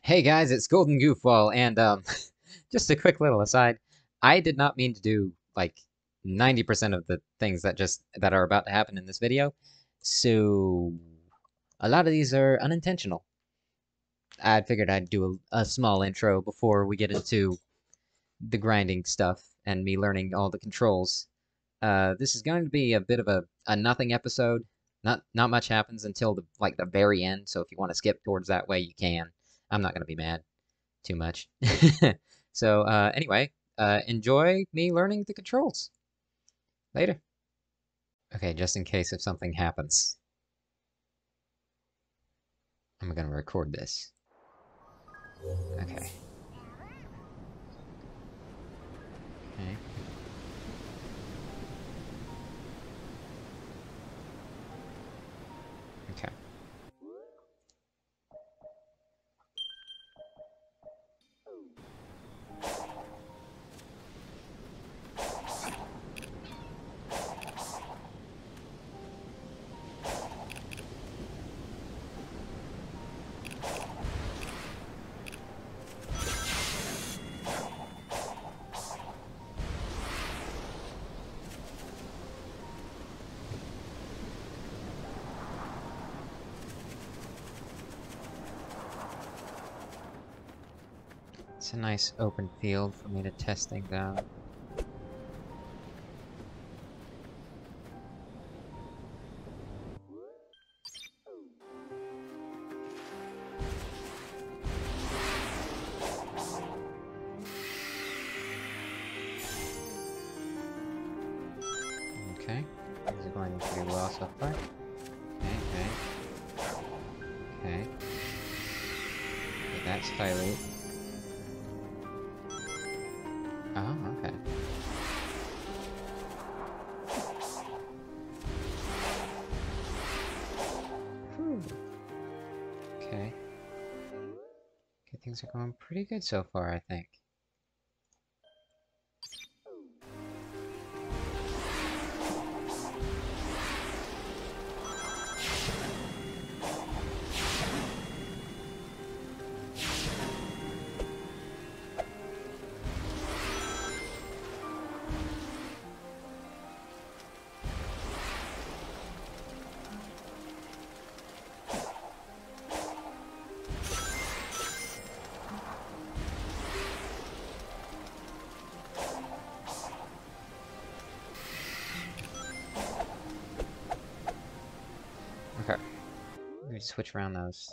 Hey guys, it's Golden Goofball, and just a quick little aside. I did not mean to do like 90% of the things that are about to happen in this video, so a lot of these are unintentional. I figured I'd do a small intro before we get into the grinding stuff and me learning all the controls. This is going to be a bit of a nothing episode. Not much happens until the very end, so if you want to skip towards that way, you can. I'm not going to be mad too much. So anyway, enjoy me learning the controls. Later. Okay, just in case if something happens, I'm gonna record this. Okay. Okay. Okay. It's a nice open field for me to test things out. Okay. Things are going pretty well so far. Okay, okay. Okay. Okay, that's Tyloo. Oh, okay. Whew. Okay. Okay, things are going pretty good so far, I think. Okay. Let me switch around those.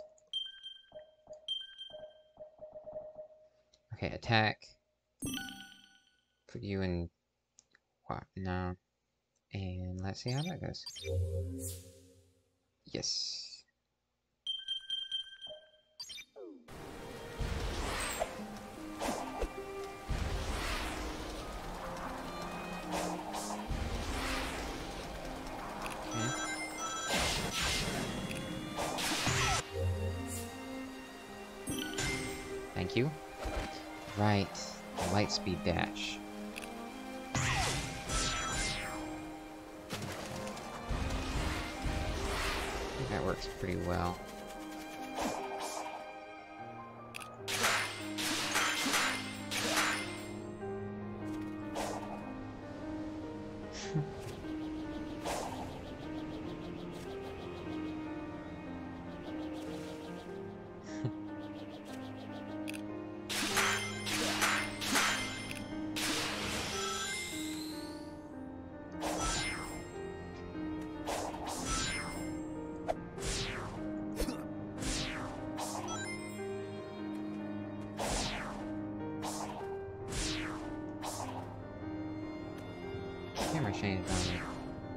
Okay, attack. Put you in... What? No. And let's see how that goes. Yes. Okay. Thank you. Right. Light speed dash. I think that works pretty well. Camera changed on me.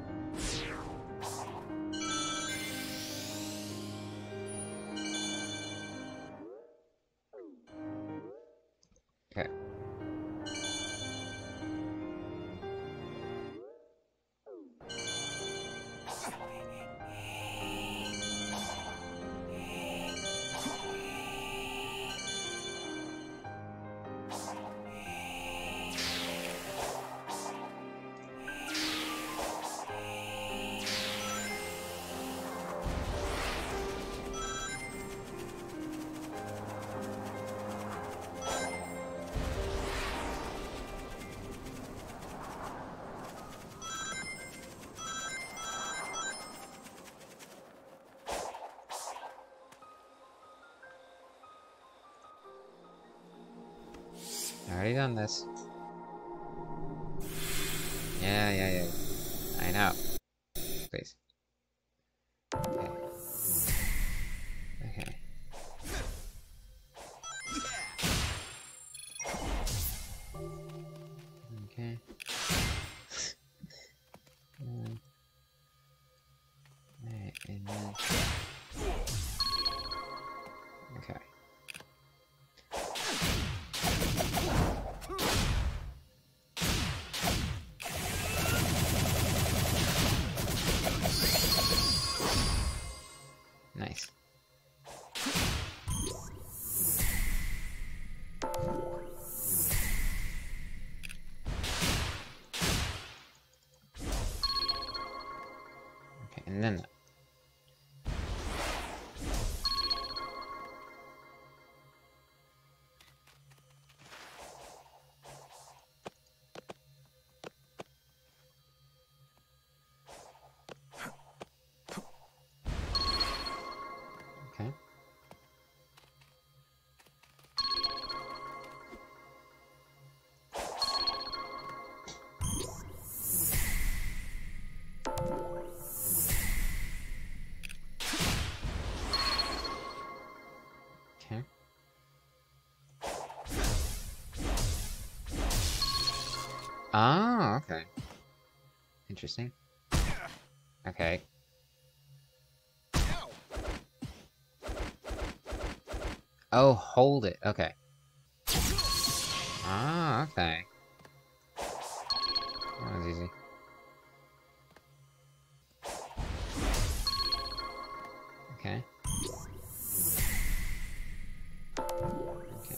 Okay. Already done this. Yeah. I know. Please. Okay. Okay. Okay. Right, and then... Okay. Nice. Okay, and then... Okay. Okay. Ah, okay. Interesting. Okay. Oh, hold it. Okay. Ah, okay. That was easy. Okay. Okay.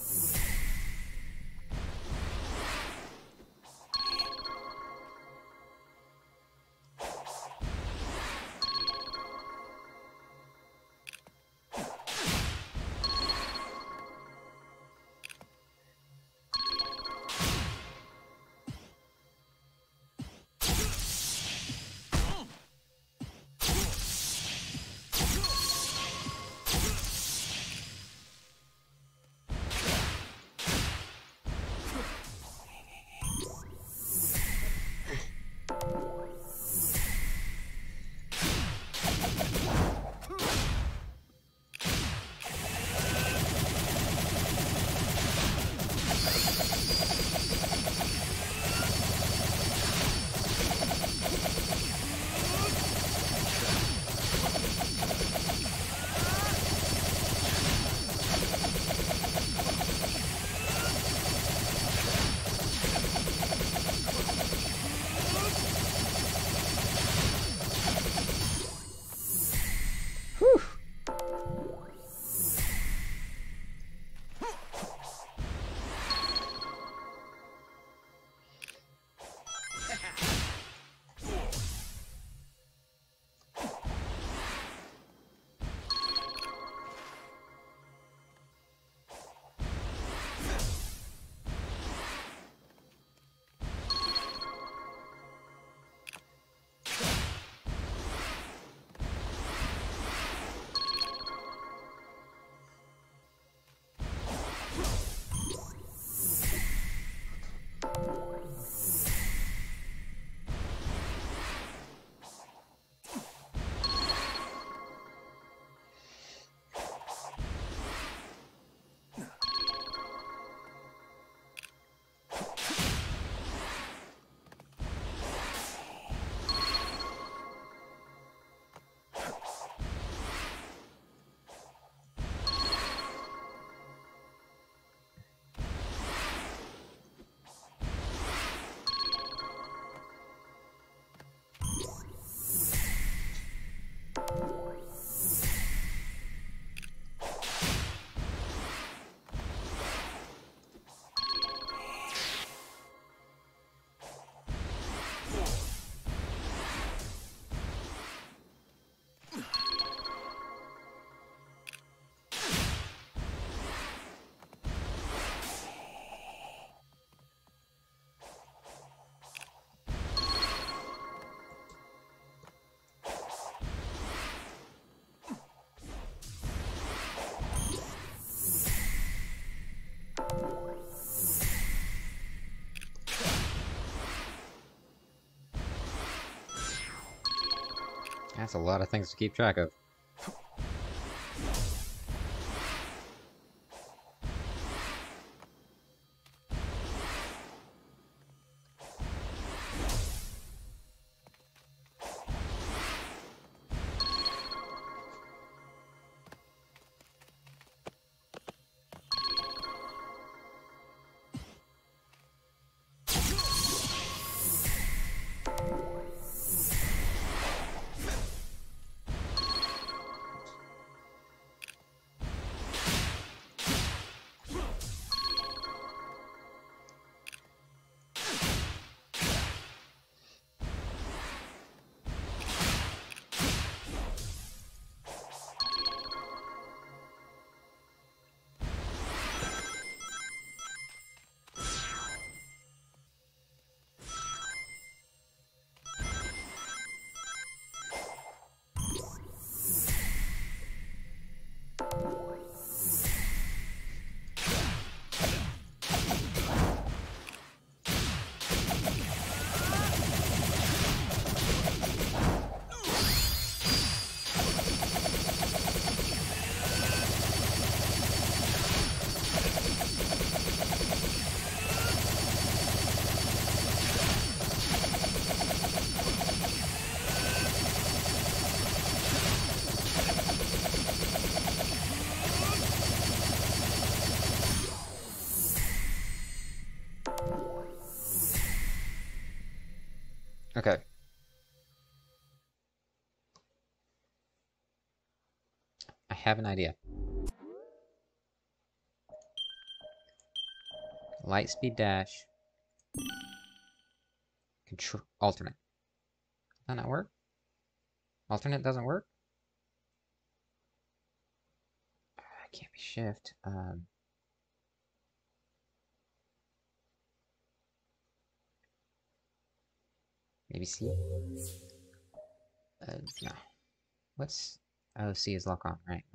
That's a lot of things to keep track of. Okay. I have an idea. Lightspeed dash. Control alternate. Does that not work? Alternate doesn't work? Can't be shift. Maybe C? No. What's... Oh, C is lock on, right.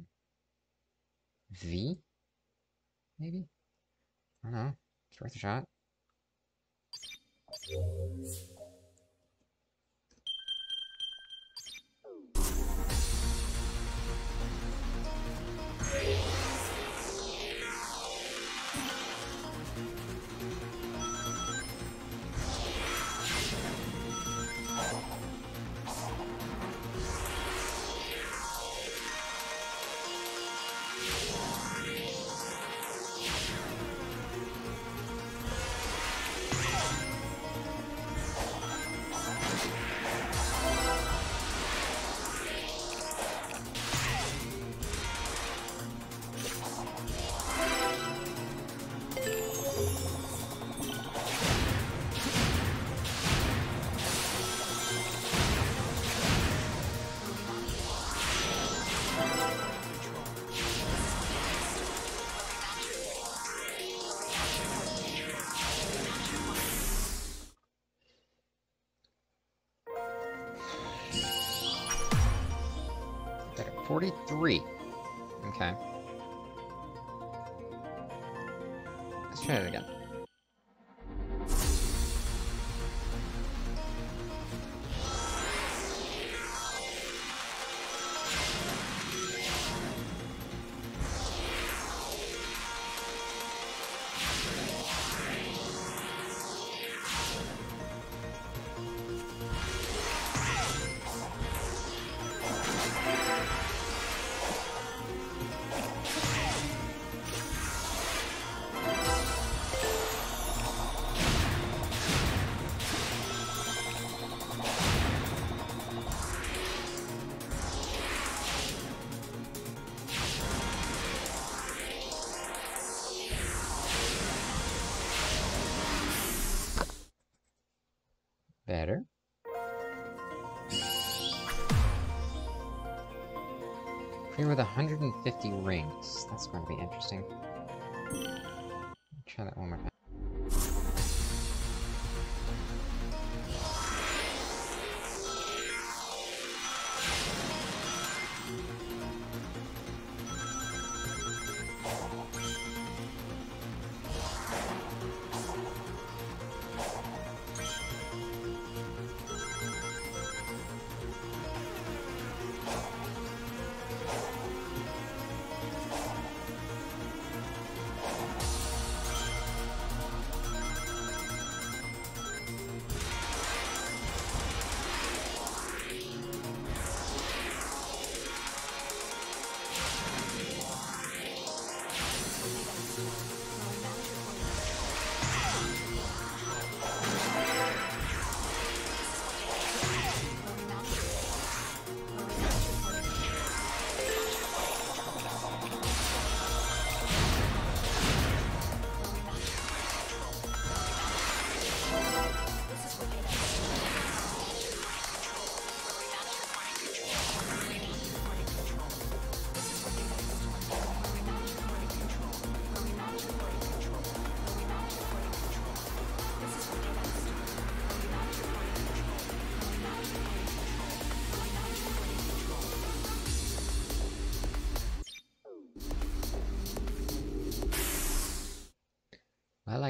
V? Maybe? I don't know. It's worth a shot. Got 43. Okay. Let's try it again. Better. Cream with 150 rings. That's going to be interesting. Try that one more time.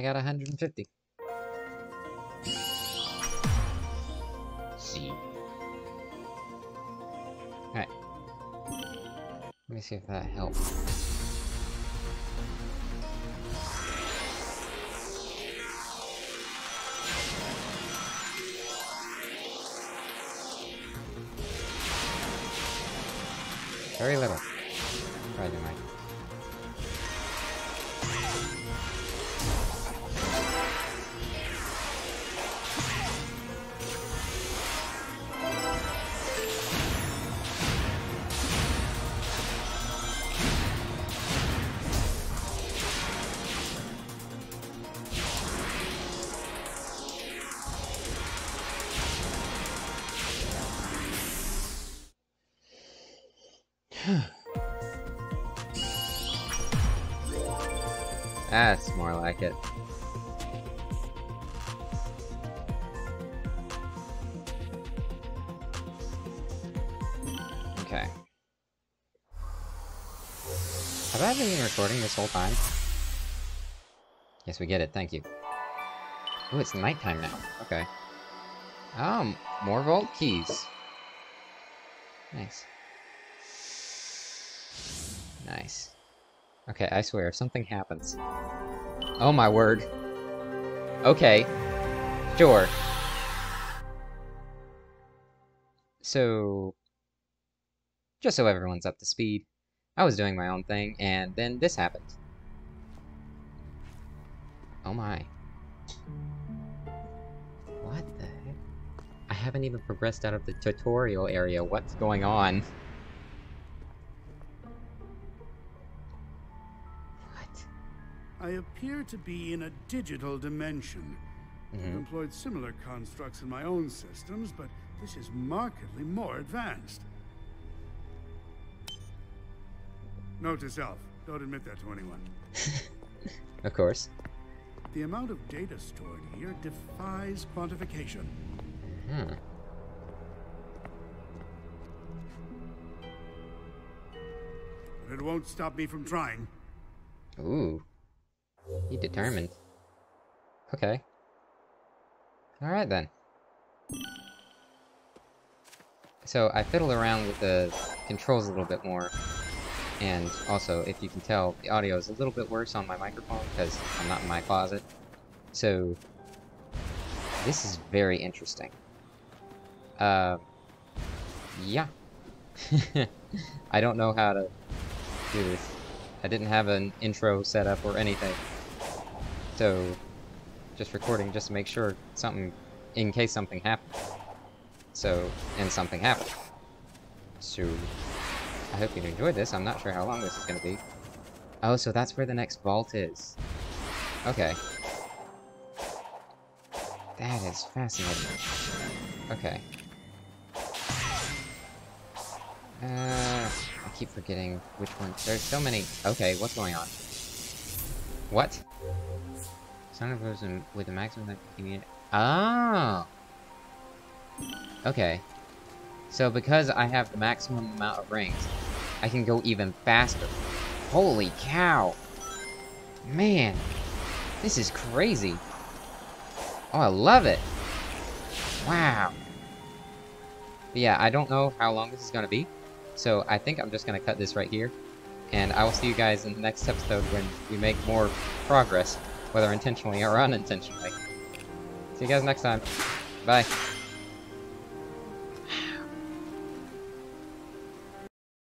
I got 150. See. Alright. Let me see if that helps. Very little. Right, never mind. That's more like it. Okay. Have I been recording this whole time? Yes, we get it, thank you. Oh, it's nighttime now. Okay. More vault keys. Nice. Nice. Okay, I swear, if something happens... Oh my word. Okay. Sure. So... Just so everyone's up to speed, I was doing my own thing, and then this happened. Oh my. What the heck? I haven't even progressed out of the tutorial area. What's going on? I appear to be in a digital dimension. I've employed similar constructs in my own systems, but this is markedly more advanced. Note to self, don't admit that to anyone. Of course. The amount of data stored here defies quantification. But it won't stop me from trying. Ooh. He determined. Okay. Alright then. So I fiddled around with the controls a little bit more. And also, if you can tell, the audio is a little bit worse on my microphone because I'm not in my closet. So, this is very interesting. Yeah. I don't know how to do this. I didn't have an intro set up or anything. So, just recording just to make sure something, in case something happens. So, and something happened. So, I hope you enjoyed this. I'm not sure how long this is going to be. Oh, so that's where the next vault is. Okay. That is fascinating. Okay. I keep forgetting which one. There's so many. Okay, what's going on? What? Son of those with the maximum that can. Oh! Okay. So because I have the maximum amount of rings, I can go even faster. Holy cow! Man! This is crazy! Oh, I love it! Wow! But yeah, I don't know how long this is gonna be, so I think I'm just gonna cut this right here, and I will see you guys in the next episode when we make more progress, whether intentionally or unintentionally. See you guys next time. Bye.